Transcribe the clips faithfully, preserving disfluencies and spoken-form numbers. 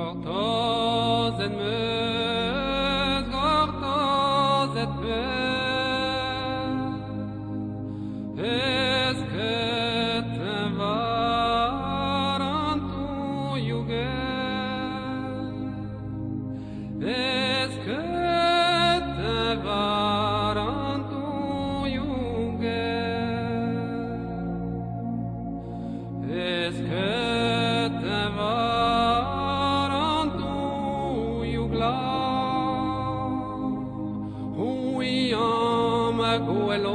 Gortoz et meus, gortoz et meus, est-ce que te varantu juguet, est-ce que te varantu juguet, est-ce que te varantu Guelo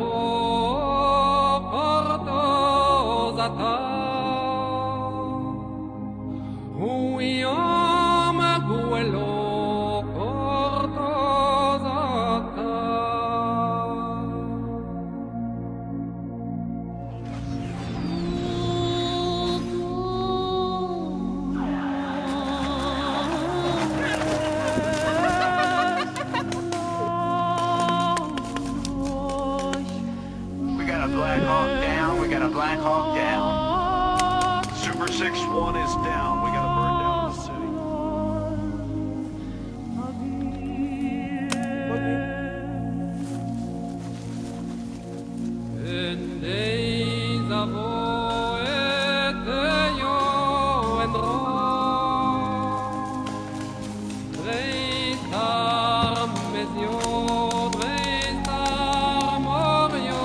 cortozata, uyama guelo cortozata. Black Hawk down, we got a Black Hawk down. Super six one is down, we got a bird down in the city. In days of old, yo and ro, dreistar mesio, dreistar morio.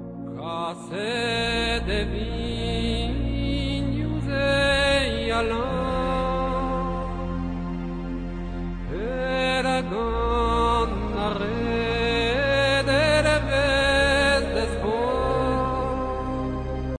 Se de vinhos e além